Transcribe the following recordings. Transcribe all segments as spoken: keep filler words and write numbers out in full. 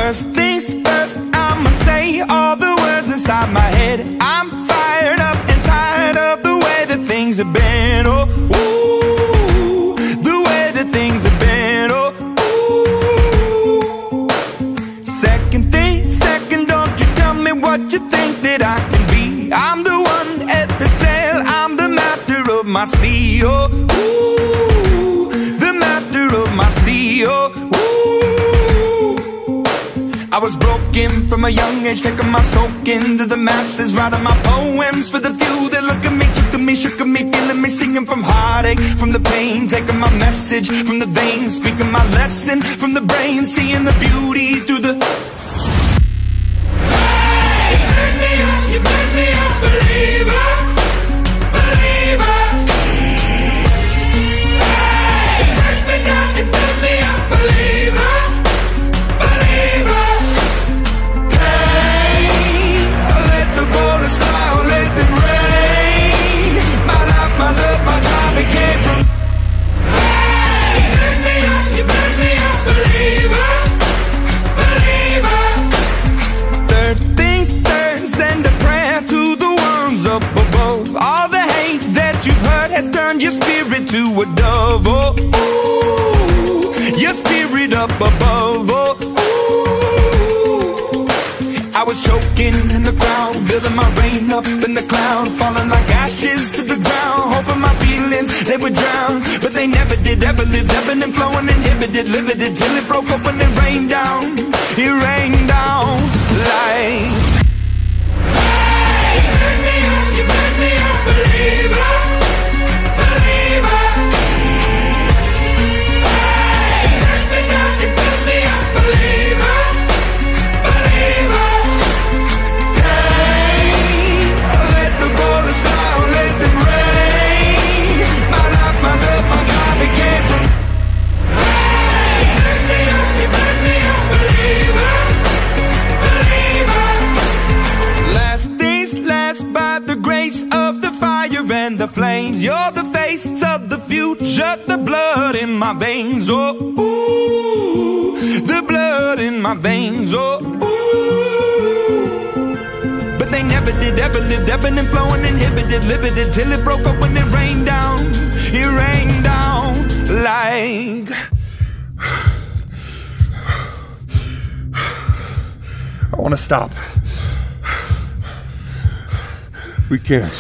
First things first, I'ma say all the words inside my head. I'm fired up and tired of the way that things have been. Oh, ooh, the way that things have been. Oh, ooh. Second thing, second, don't you tell me what you think that I can be. I'm the one at the sail, I'm the master of my sea. Oh, ooh, the master of my sea. Oh, ooh. I was broken from a young age, taking my soak into the masses, writing my poems for the few that look at me, took to me, shook at me, feeling me, singing from heartache, from the pain, taking my message from the veins, speaking my lesson from the brain, seeing the beauty through the... Hey, you burn me up, you burn me up, believer, believer. Hey, you burn me down, you burn me up, believer. Has turned your spirit to a dove. Oh, ooh, your spirit up above. Oh, ooh. I was choking in the crowd, building my rain up in the cloud, falling like ashes to the ground, hoping my feelings they would drown, but they never did. Ever lived, ebbing and flowing, inhibited, limited, till it broke open and rained down. It rained down like. Hey, you burn me up, you burn me up, believer. And the flames, you're the face of the future, the blood in my veins. Oh, ooh, the blood in my veins. Oh, ooh. But they never did, ever lived, ebbing and flowing, inhibited, limited, till it broke up when it rained down. It rained down like. I want to stop. We can't.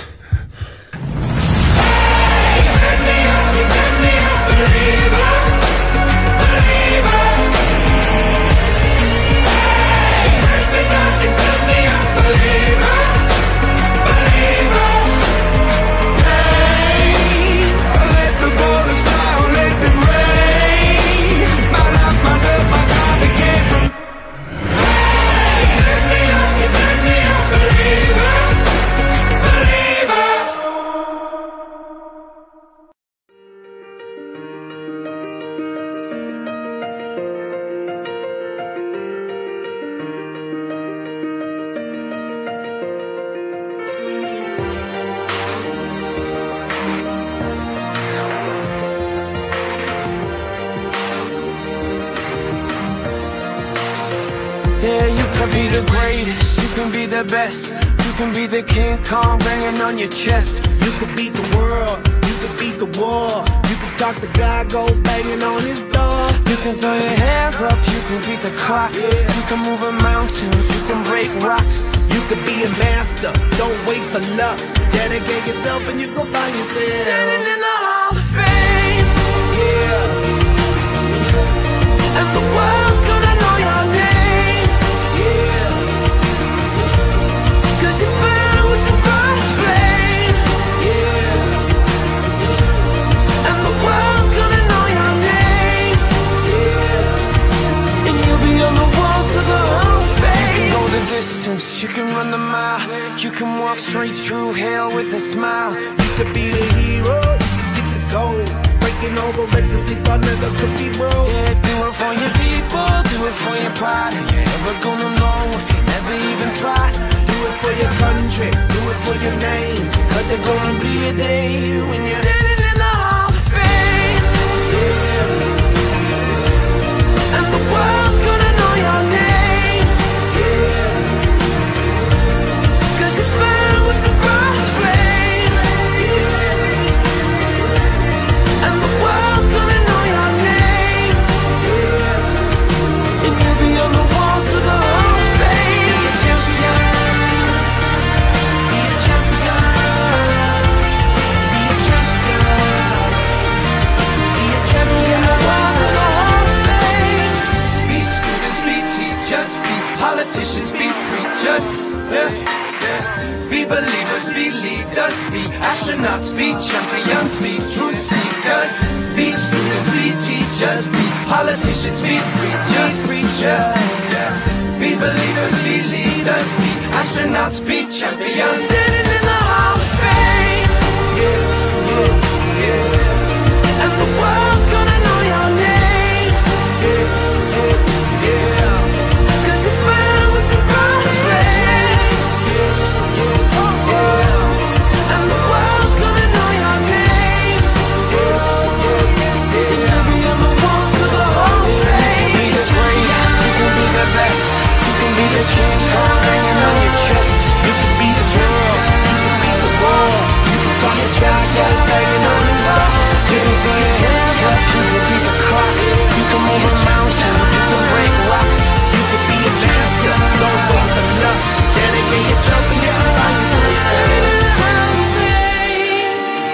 Yeah, you can be the greatest, you can be the best, you can be the King Kong banging on your chest. You can beat the world, you can beat the war, you can talk to God, go banging on his door. You can throw your hands up, you can beat the clock, yeah. You can move a mountain, you can break rocks. You can be a master, don't wait for luck. Dedicate yourself and you gon' find yourself standing in the Hall of Fame. Yeah. And the world's gonna know your name. Cause you burn with the brightest flame. Yeah. And the world's gonna know your name. Yeah. And you'll be on the walls of the Hall of Fame. You can go the distance, you can run the mile, you can walk straight through hell with a smile. You could be the hero, you can get the gold, breaking all the records they thought never could be broke. Yeah, do it for your people, do it for your pride. Are you ever gonna know if you never even try? Do it for your country, do it for your name, cause there's gonna be a day when you're standing in the Hall of Fame. Yeah. And the world's gonna know your name. believers, be leaders, be astronauts, be champions, be truth seekers, be students, be teachers, be politicians, be preachers, preachers. Yeah. Be believers, be leaders, be astronauts, be champions, standing in the Hall of Fame. Yeah, yeah, yeah. And the world's gonna know your name. Yeah, yeah, yeah. Cause you burn with the brightest flame. Yeah, yeah, yeah. And the world's gonna know your name. Yeah, yeah, yeah. You can be on the walls of the Hall of Fame. You can be the greatest, you can be the best. You can be the king card hanging on your chest. You can be the girl, you can be the war. You can talk your child, got banging on his door. You can throw your hands up, you can be the clock. You can move a mountain, you can break rocks. You can be a master, don't walk enough. Dedicate your job and get a life for the standing in the Hall of Fame.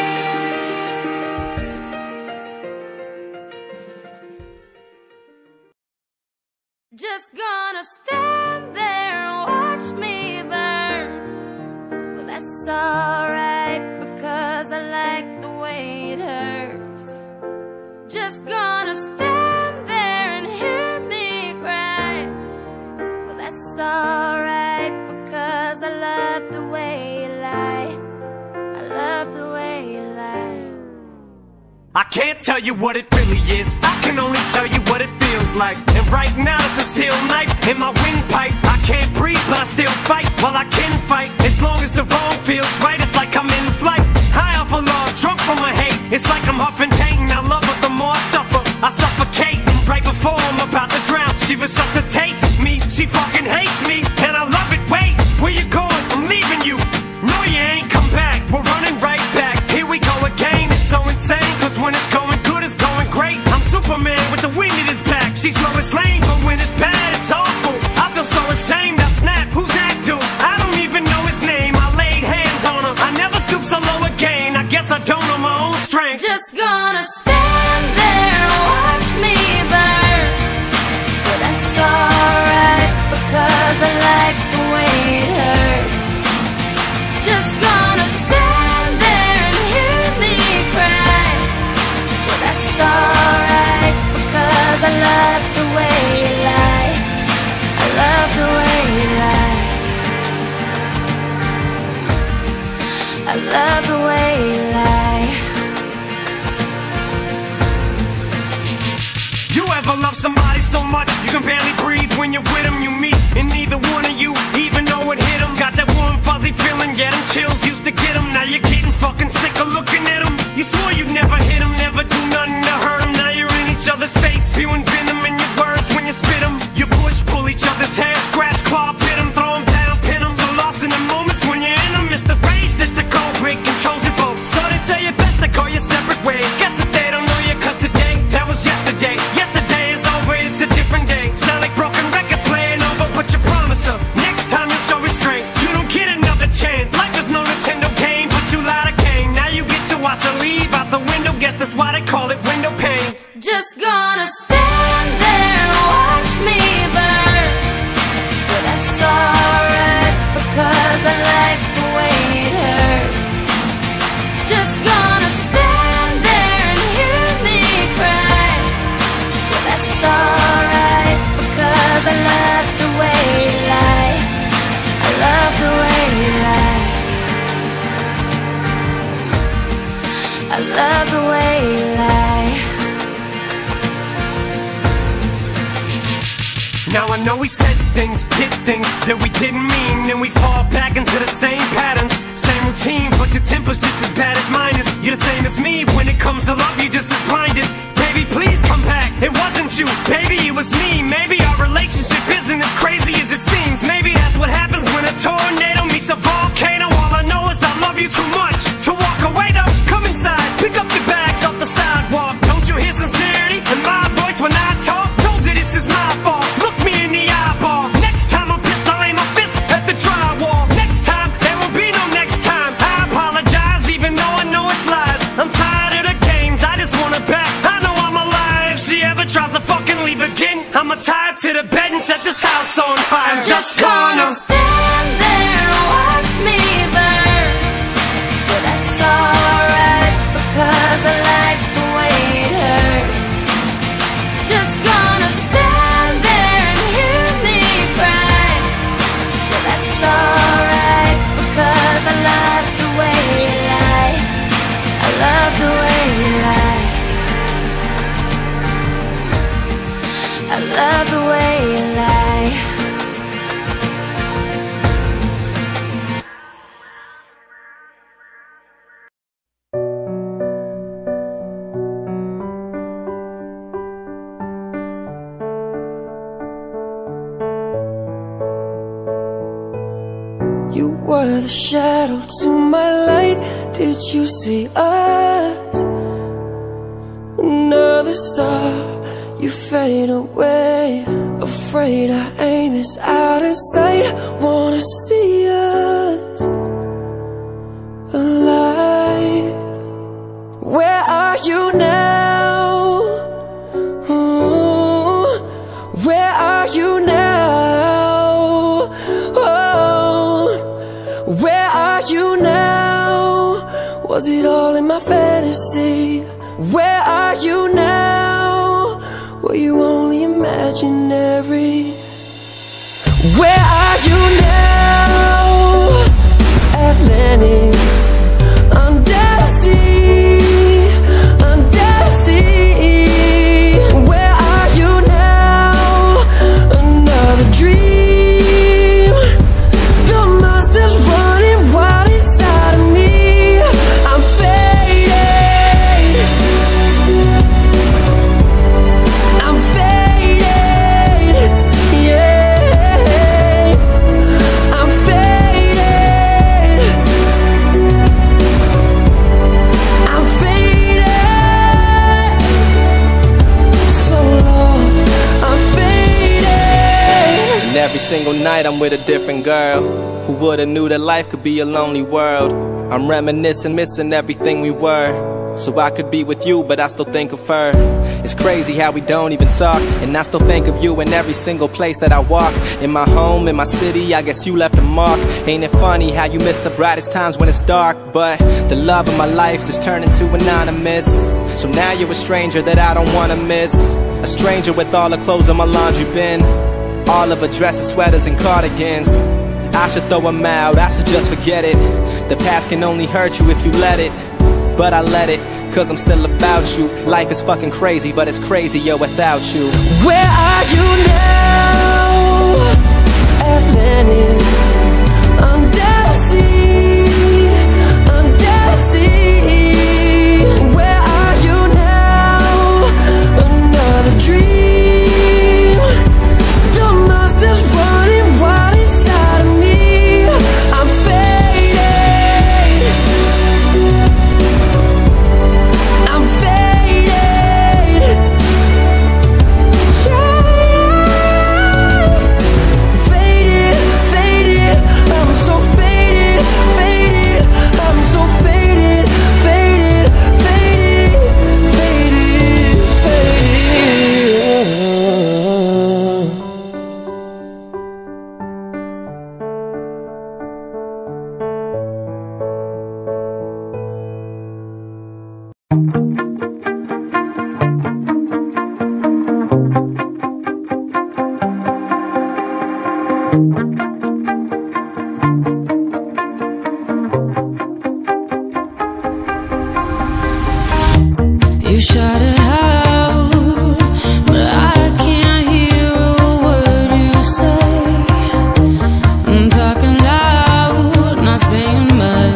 Just gonna stand there and watch me burn. Well, that's alright, because I like the way it hurts. Just gonna stand there and hear me cry. Well, that's alright, because I love the way you lie. I love the way you lie. I can't tell you what it really is, I can only tell you what it feels like. And right now it's a steel knife in my windpipe. I can't breathe but I still fight, well I can fight. As long as the wrong feels right, it's like I'm in flight. High off of love, drunk from my hate. It's like I'm huffing pain, I love her the more I suffer. I suffocate, right before I'm about to drown. She resuscitates me, she fucking hates me, and I love it. Wait, where you going? I'm leaving you. No you ain't come back, we're running right back. Here we go again, it's so insane. Cause when it's going good, it's going great. I'm Superman with the wind in his back. She's Lois Lane, but when it's bad, it's awful. I feel so ashamed, I snap, who's that dude? I don't even know his name, I laid hands on him. I never stoop so low again, I guess I don't know my own strength. Just gonna stand there and watch me burn. But that's alright, because I like the way it hurts. Just gonna stand there and hear me cry. But that's alright, because I love the way you lie. I love the way you lie. I love the way you lie. You ever love somebody so much you can barely breathe when you're with them? You meet and neither one of you even know it hit them. Got that warm fuzzy feeling, yeah, them chills used to get them. Now you're getting fucking sick of looking at them. You swore you'd never hit them, never do nothing to hurt them. Now you're in each other's face, spewing venom in your words when you spit them. You push, pull each other's hair, scratch, claw, pit them, throw them down, pin them. So lost in the moments when you're in them. It's the race that the cold break controls your boat. So they say it best to go your separate ways. Guess that they don't know you, cause today, that was yesterday. Yesterday is over, it's a different day. Sound like broken records playing over, but you promised them next time you'll show restraint. You don't get another chance. Life is no Nintendo game, but you lied again. Now you get to watch her leave out the window. Guess that's why they call it window pane. Just gonna stand there and watch me burn. But that's alright, because I like the way it hurts. Just gonna stand there and hear me cry. But that's alright, because I love the way you lie. I love the way you lie. I love the way you lie. Now I know we said things, did things that we didn't mean, and we fall back into the same patterns, same routine, but your temper's just as bad as mine is. You're the same as me, when it comes to love you're just as blinded. Baby, please come back, it wasn't you, baby, it was me. Maybe our relationship isn't as crazy as it seems. Maybe that's what happens when a tornado meets a volcano. All I know is I love you too much to walk away though. Come inside, pick up your bags off the sidewalk. Don't you hear sincerity in my voice when I talk? Told you this is my fault, look me in the eyeball. Next time I'm pissed, I'll aim my fist at the drywall. Next time, there will be no next time. I apologize even though I know it's lies. I'm tired of the games, I just want her back. I know I'm alive, if she ever tries to fucking leave again, I'ma tie her to the bed and set this house on fire. I'm just gonna stand there and watch me burn. were the shadow to my light. Did you see us? Another star, you fade away. Afraid our aim is out of sight. Wanna see us alive. Where are you now? Ooh, where are you now? Oh, where are you now? Was it all in my fantasy? Where are you now? Were you only imaginary? Where are you now? Atlantis, under the sea, under the sea. Where are you now? Another dream. The monster's running wild inside of me. I'm fading. I'm fading. Yeah. I'm fading. I'm fading. So lost. I'm fading. And every single night I'm with a different girl. Who would've knew that life could be a lonely world? I'm reminiscing, missing everything we were. So I could be with you, but I still think of her. It's crazy how we don't even talk, and I still think of you in every single place that I walk. In my home, in my city, I guess you left a mark. Ain't it funny how you miss the brightest times when it's dark? But the love of my life's just turning to anonymous. So now you're a stranger that I don't wanna miss. A stranger with all the clothes in my laundry bin, all of her dresses, sweaters, and cardigans. I should throw them out, I should just forget it. The past can only hurt you if you let it. But I let it, cause I'm still about you. Life is fucking crazy, but it's crazier without you. Where are you now? Atlantis, under the sea, under the sea. Where are you now? Another dream. The monster's running wild inside of me. I'm fading. I'm fading. Yeah. Faded, faded. I'm so faded, faded. I'm so faded, faded, faded, faded, faded. You shut it out, but I can't hear a word you say. I'm talking loud, not saying much.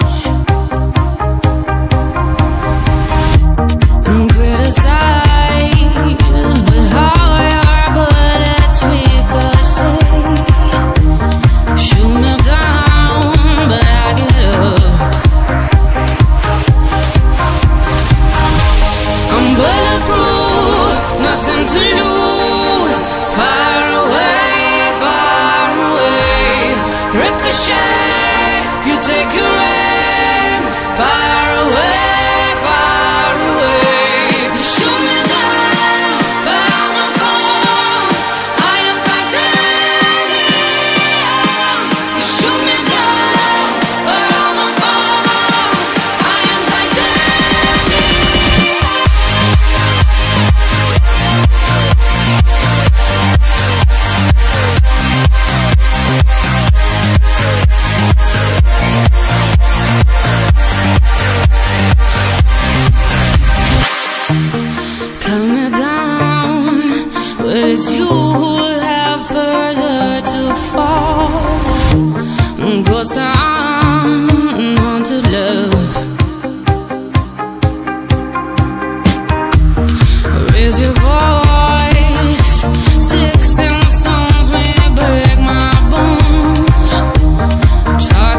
I'm criticized, but how your bullets ricochet. Shoot me down, but I get up. I'm bulletproof, nothing to lose. Far away, far away. Ricochet, you take your aim. Far away, far away. You shoot me down, but I won't fall. I am titanium. You shoot me down, but I won't fall. I am titanium. Cut me down, but it's you who have further to fall. Ghost town, haunted love. Raise your voice, sticks and stones may break my bones. Talk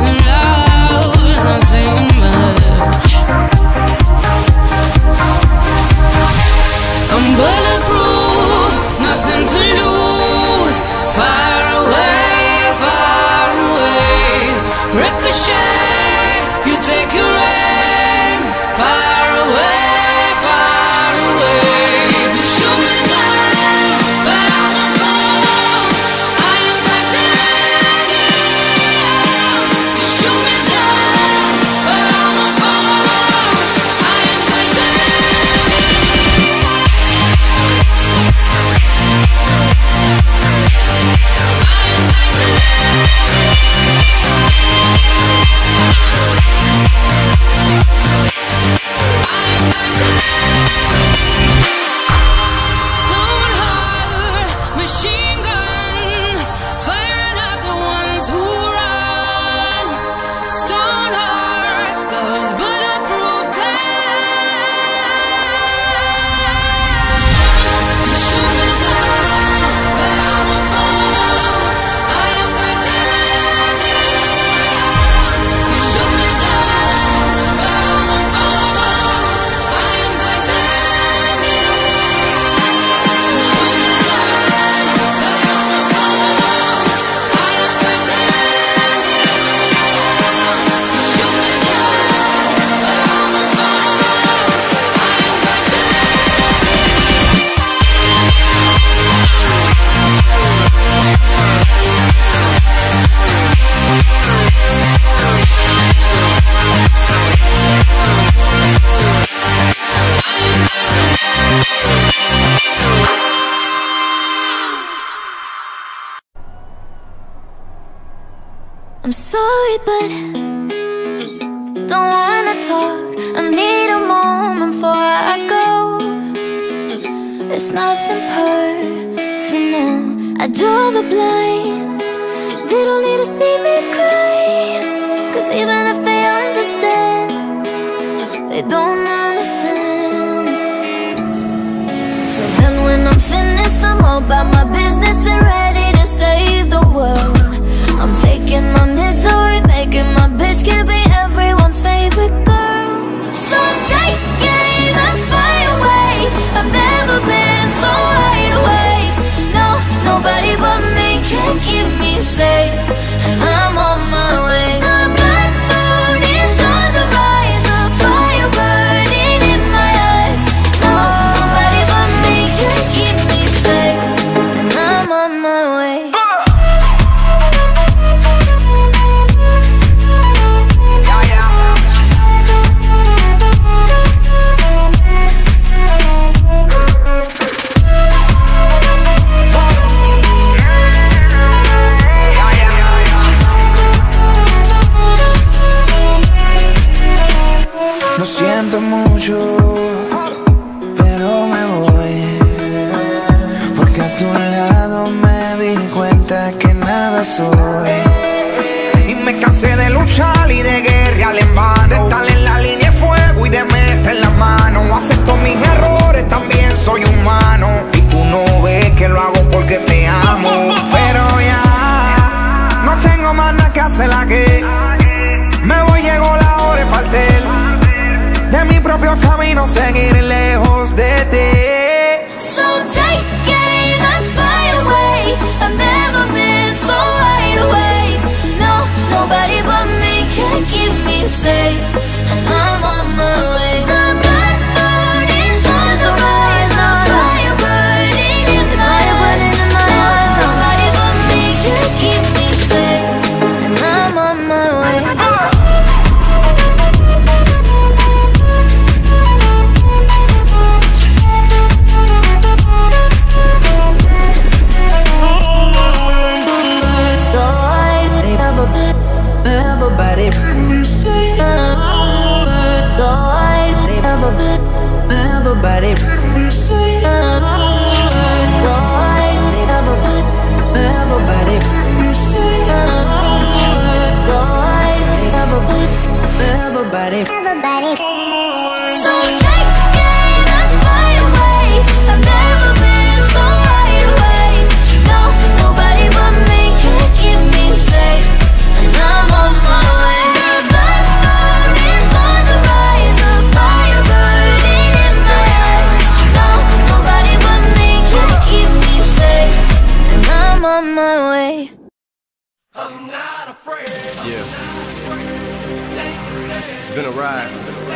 I'm sorry, but don't wanna talk. I need a moment before I go. It's nothing personal. I draw the blinds. They don't need to see me cry, 'cause even if they understand, they don't understand. So then when I'm finished, I'm all about my business and ready to save the world. I'm taking my misery, making my bitch can be everyone's favorite girl. So take aim and fly away. I've never been so wide awake. No, nobody but me can keep me safe, and I'm on my way. The bad mood is on the rise, a fire burning in my eyes. No, nobody but me can keep me safe, and I'm on my way. Lo siento mucho, pero me voy, porque a tu lado me di cuenta que nada soy. Y me cansé de luchar y de guerrear en vano, de estar en la línea de fuego y de meter la mano. Acepto mis errores, también soy humano, y tú no ves que lo hago porque te amo. Pero ya no tengo más nada que hacer aquí. Me voy, llegó la hora de partir de mi propio camino, seguir lejos de ti. So take aim and fly away. I've never been so wide awake. No, nobody but me can keep me safe, and I'm on my way. The bad mood is on the rise, a fire burning in my eyes. Nobody but me can keep me safe, and I'm on my way. Everybody, everybody, everybody, everybody. So take aim and fly away. I've never been so wide awake. No, nobody but me can keep me safe, and I'm on my way. The bad mood is on the rise, a fire burning in my eyes. No, nobody but me can keep me safe, and I'm on my way. I'm not afraid. Yeah. It's been a ride.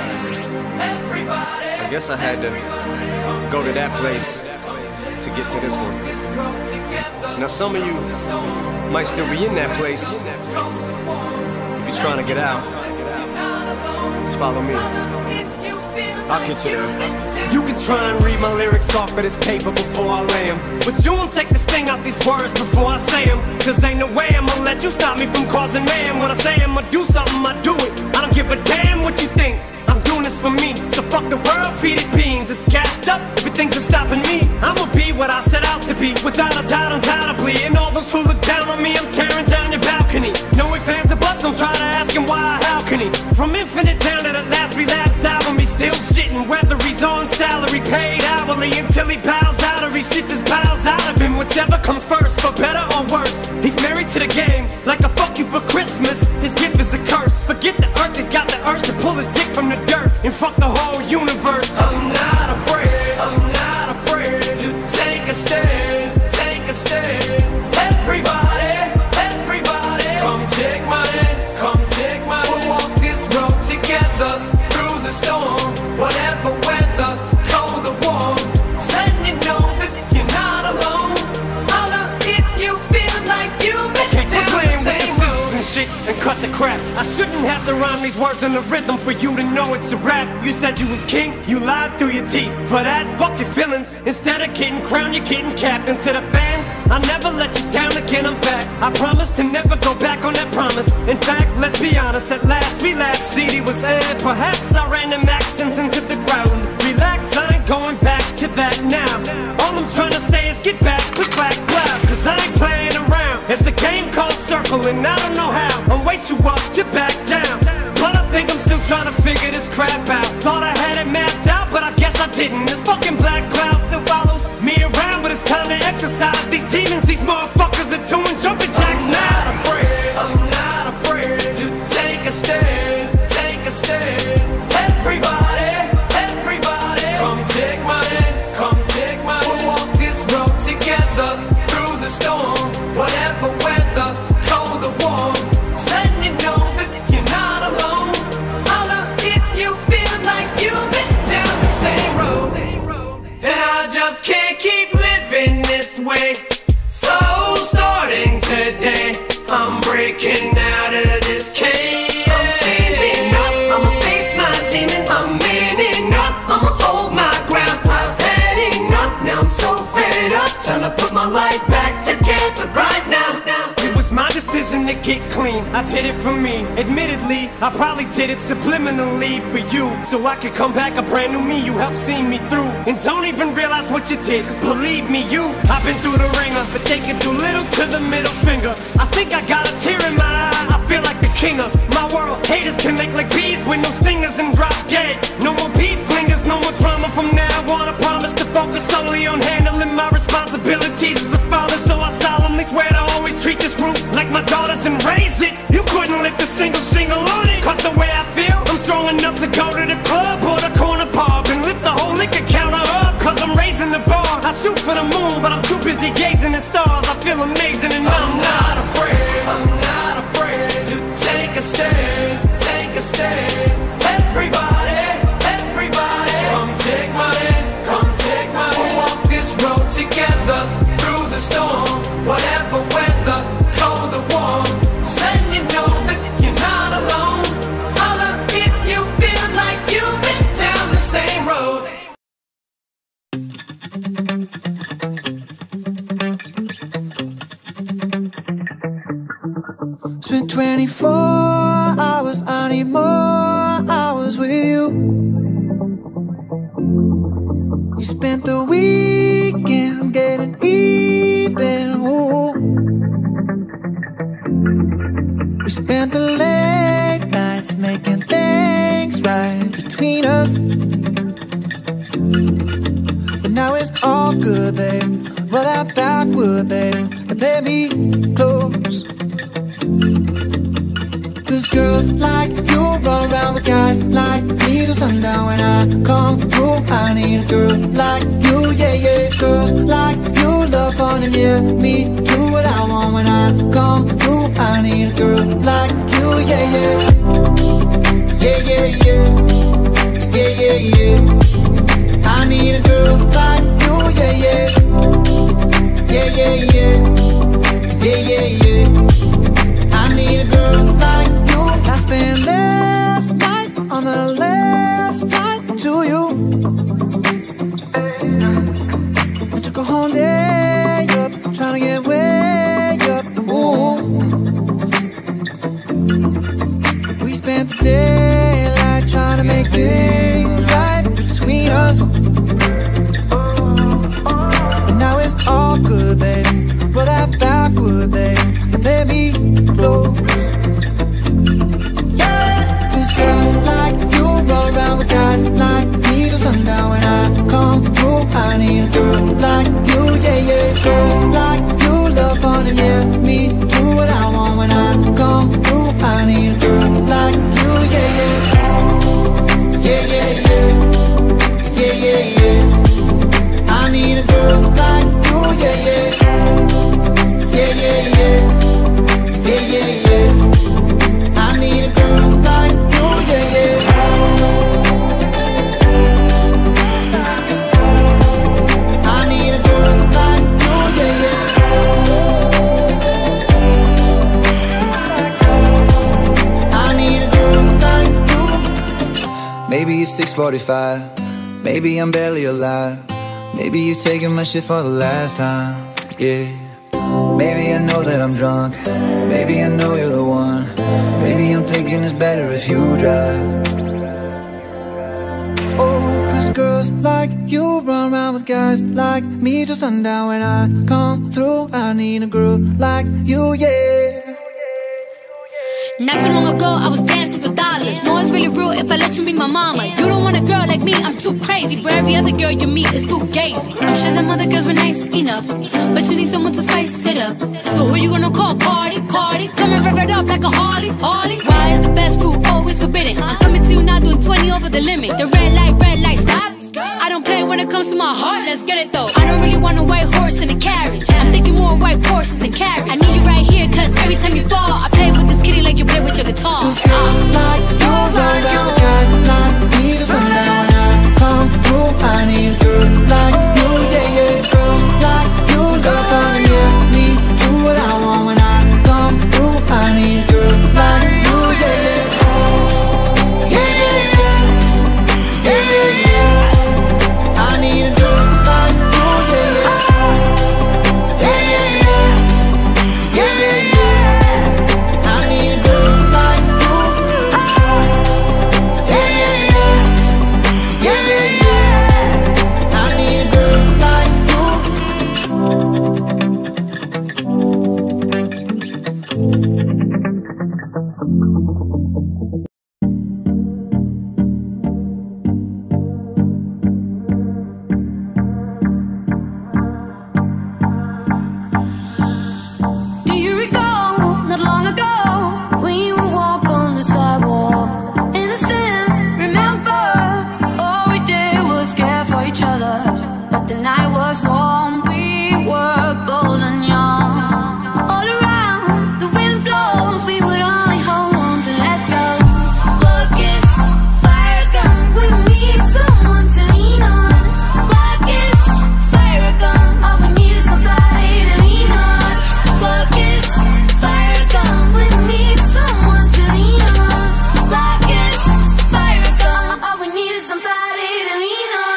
I guess I had to go to that place to get to this one. Now some of you might still be in that place. If you're trying to get out, just follow me. I'll get you there. You can try and read my lyrics off of this paper before I lay them, but you won't take the sting out these words before I say them. Cause ain't no way I'ma let you stop me from causing man. When I say I'ma do something, I do it. I don't give a damn what you think. I'm doing this for me, so fuck the world, feed it beans. It's gassed up, everything's stopping me. I'ma be what I set out to be, without a doubt, undoubtedly. And all those who look down on me, I'm tearing down your balcony. No ifs, ands, or buts, don't try to ask him why, how can he? From Infinite down to the last relapse album, he's still shitting, whether he's on salary, paid hourly, until he bows out or he shits his bowels out of him. Whichever comes first, for better or worse. He's married to the game, like a fuck you for Christmas. His gift is a curse. Forget the earth, he's got the urge to pull his dick from the dirt and fuck the whole universe. I'm not afraid, I'm not afraid to take a stand, take a stand. Everybody, everybody, come take my hand, come take my hand. We'll walk this road together through the storm, whatever weather, cold or warm. Letting you know that you're not alone. Holla if you feel like you've been okay, down the same road. And shit and cut the crap. I shouldn't have to rhyme these words in the rhythm for you to know it's a rap. You said you was king, you lied through your teeth. For that, fuck your feelings. Instead of getting crowned, you're getting capped. And to the fans, I'll never let you down again, I'm back. I promise to never go back on that promise. In fact, let's be honest, at last we laughed. C D was aired, perhaps I ran them accents into the ground. Relax, I ain't going back to that now. All I'm trying to say is get back, click, clack, clap. Cause I ain't playing around. It's a game called Circle and I don't know how. I'm way too up to back down. But I think I'm still trying to figure this crap out. Thought I had it mapped out, but I guess I didn't. This fucking black cloud still follows me around, but it's time to exercise these demons. These motherfuckers are doing jumping jacks now. I'm not afraid, I'm not afraid to take a stand, take a stand. Everybody, everybody, come take my hand, come take my hand. We'll walk this road together through the storm, whatever weather, cold or warm. Letting you know that you're not alone. Holla if you feel like you've been down the same road. And I just can't keep living this way. So starting today, I'm breaking out of this cage. I'm standing up, I'ma face my demon. I'm manning up, I'ma hold my ground. I've had enough, now I'm so fed up. Time to put my life back together right now. It was my decision to get clean, I did it for me. Admittedly, I probably did it subliminally for you, so I could come back a brand new me. You helped see me through, and don't even realize what you did. Cause believe me, you, I've been through the ringer, but they can do little to the middle finger. I think I got a tear in my eye, I feel like the king of my world. Haters can make like bees with no stingers and drop dead. No more beef flingers, no more drama from now on. I promise to focus solely on handling my responsibilities as a father. So I solemnly swear to always treat this roof like my daughters and raise it. You couldn't lift a single shingle on it. Cause the way I feel, I'm strong enough to go to the club or the corner pub and lift the whole liquor counter up. Cause I'm raising the bar. I shoot for the moon, but I'm too busy gazing at stars. I feel amazing and I'm, I'm not afraid. I'm not afraid to take a stand, take a stand. Everybody, everybody, come take my hand, come take my hand. We'll walk this road together through the storm, whatever weather, cold or warm. Just letting you know that you're not alone. Holla if you feel like you've been down the same road. Spent twenty-four hours, I need more hours with you. You spent the weekend getting even, ooh. We spent the late nights making things right between us. But now it's all good, babe. Roll that backward, babe, and play me close. Cause girls like you run around with guys like me till sundown. When I come through, I need a girl like you, yeah, yeah. Girls like you love fun and yeah, me do what I want. When I come through, I need a girl like you, yeah, yeah. Yeah, yeah, yeah. Yeah, yeah, yeah. I need a girl like you, yeah, yeah. Yeah, yeah, yeah. Yeah, yeah, yeah. I need a girl like you. I spent last night on the last flight to you. I took a whole day up, trying to get way up, ooh. We spent the daylight trying to make things right between us. But now it's all good, babe. Roll that backward, babe, and play me close. Yeah, cause girls like you run around with guys like me till sundown. When I come through, I need a girl like you, yeah, yeah. Girls like you love fun and yeah, me do what I want. When I come through, I need a girl like you, yeah, yeah. Yeah, yeah, yeah. Yeah, yeah, yeah. I need a girl like you, yeah, yeah. Yeah, yeah, yeah. Yeah, yeah, yeah. I need a girl like you, yeah, yeah. I need a girl like you, yeah, yeah. I need a girl like you. Maybe it's six forty-five. Maybe I'm barely alive. Maybe you're taking my shit for the last time, yeah. Maybe I know that I'm drunk, maybe I know you're the one. Maybe I'm thinking it's better if you drive. Oh, cause girls like you run around with guys like me till sundown. When I come through, I need a girl like you, yeah. Not too long ago, I was dancing for dollars. No, it's really real if I let you be my mama. You don't want a girl like me, I'm too crazy. But every other girl you meet is fugazi. I'm sure them other girls were nice enough, but you need someone to spice it up. So who you gonna call? Cardi, Cardi. Come and rev it up like a Harley, Harley. Why is the best food always forbidden? I'm coming to you now doing twenty over the limit. The red light, red light, stop. I don't play when it comes to my heart, let's get it though. I don't really want a white horse in a carriage. I'm thinking more white horses and carriage. I need you right here, cause every time you fall, I play with this kitty like you play with your guitar. Cause girls like you run around with guys like me till sundown. When I come through, I need a girl like you, yeah, yeah. Girls like you love fun, yeah. Me do what I want when I come through. I need a girl like you, yeah, yeah. Yeah, yeah, yeah. Yeah, yeah, yeah. I need a girl like you, yeah, yeah. Yeah, yeah, yeah. Yeah, yeah, yeah. I need a girl like you. Yeah, yeah, yeah. Yeah, yeah, yeah. I need a girl like you. Do you recall, not long ago, when you would walk on the sidewalk? Innocent, remember, all we did was care for each other. But the night was warm, we were bold and young. All around, the wind blows, we would only hold on to let go. Blood kiss, fire gun, we need someone to lean on. Blood kiss, fire gun, all we need is somebody to lean on. Blood kiss, fire gun, we need someone to lean on. Blood kiss, fire gun, all we need is somebody to lean on.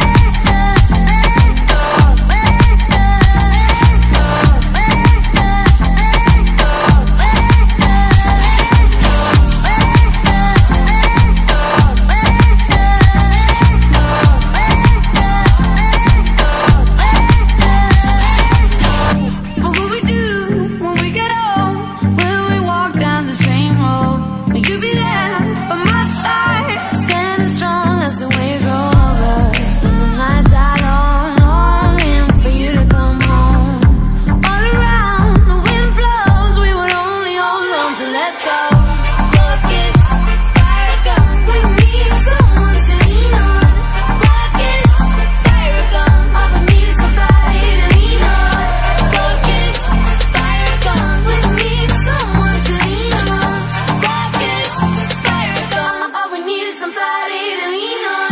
What will we do when we get old? Will we walk down the same road? Will you be there by my side, standing strong as the waves roll over? And the nights are long, longing for you to come home. All around, the wind blows, we would only hold on to let go. Blood kiss, fire gun, we need someone to lean on. Blood kiss, fire gun, all we need is somebody to lean on. Blood kiss, fire gun, we need someone to lean on. Blood kiss, fire gun, all we need is somebody to lean on.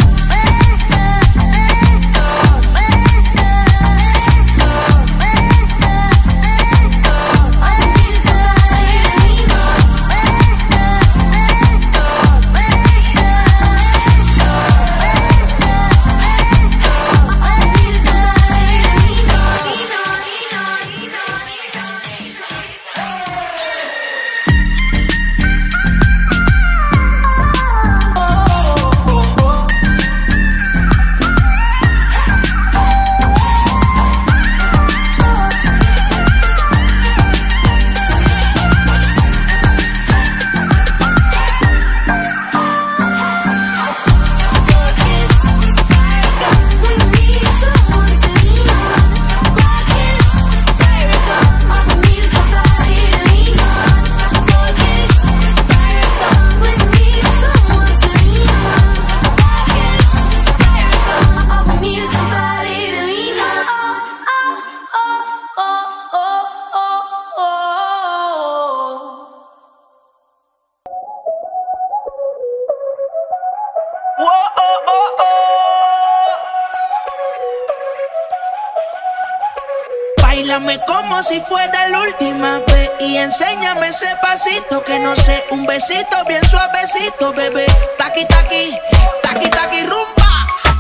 Báilame como si fuera la última vez y enséñame ese pasito que no sé, un besito bien suavecito, bebé. Taqui taqui, taqui taqui rumba.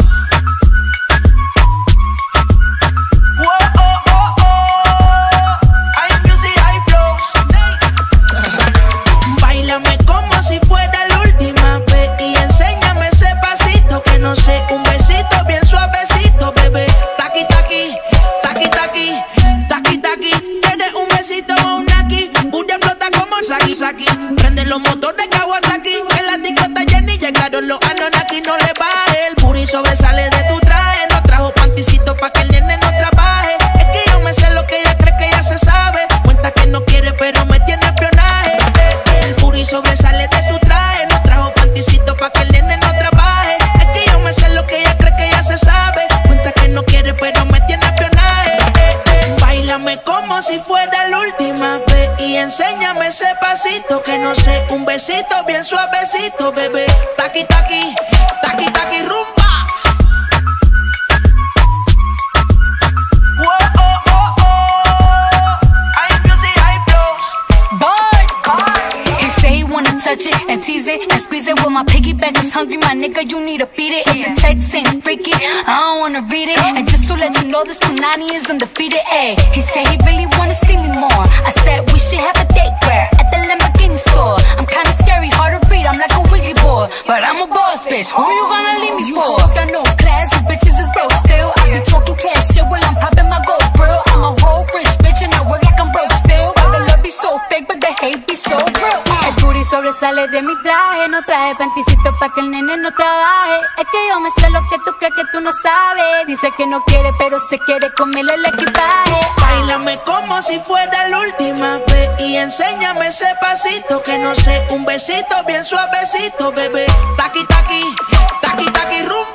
Oh, oh, oh, oh. no sé, un besito bien suavecito, bebé. Taqui, taqui, taqui, taqui, taqui, taqui. ¿Quieres un besito o un aquí? Booty explota como Saki, Saki. Prende los motores Kawasaki. En la discota Jenny llegaron los Anonaki. No le baje, el booty sobresale de tu traje. No trajo panticito pa' que el nene no trabaje. Es que yo me sé lo que ella cree que ya se sabe. Cuenta que no quiere pero me tiene espionaje. El booty sobresale de tu traje. No trajo panticito pa' que el nene no trabaje. Es que yo me sé lo que ella cree que ya se sabe. Cuenta que no quiere pero me tiene espionaje. Báilame como si fuera la última vez y enséñame ese pasito que no sé, un besito bien suavecito, bebé. Taqui, taqui, taqui, taqui, rumba. Touch it and tease it and squeeze it. When my piggyback is hungry, my nigga, you need to beat it. If the text ain't freaky, I don't wanna read it. And just to let you know, this Punani is undefeated. Ayy, he said he really wanna see me more. I said we should have a date where at the Lamborghini store. I'm kinda scary, hard to read, I'm like a Ouija board, but I'm a boss bitch. Who you gonna leave me for? Got no class, you bitches is broke still. I be talking cash shit while I'm popping my gold grill. I'm a whole rich bitch and I work like I'm broke still. But the love be so fake, but the hate be so real. El booty sobresale de mi traje. No traje panticito pa' que el nene no trabaje. Es que yo me sé lo que tú crees que tú no sabes. Dice que no quiere pero se quiere comerle el equipaje. Báilame como si fuera la última vez y enséñame ese pasito que no sé, un besito bien suavecito, bebé. Taqui, taqui, taqui, taqui, rumba.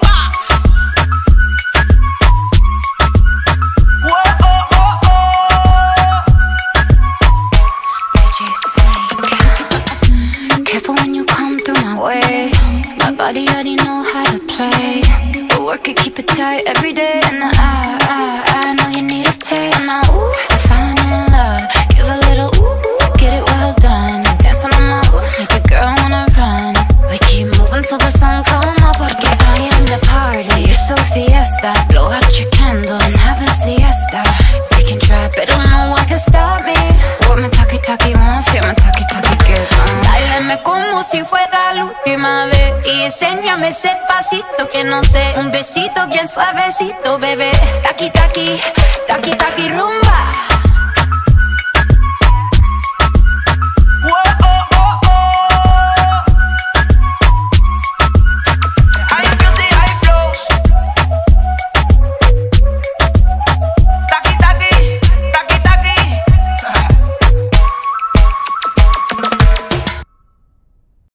Careful when you come through my way. My body already know how to play. But work it, keep it tight every day. And I, I, I know you need a taste. And now, ooh, I'm falling in love. Give a little ooh, ooh, get it well done. Dancing on my ooh, make a girl wanna run. We keep moving till the sun come up. Porque I am the party. It's a fiesta. Blow out your candles and have a siesta. They can try, but don't know what can stop me. What my talkie talkie wants, yeah, my talkie talkie gets on. Báilame como si fuera la última vez y enséñame ese pasito que no sé, un besito bien suavecito, bebé. Taqui taqui, taqui taqui rumba.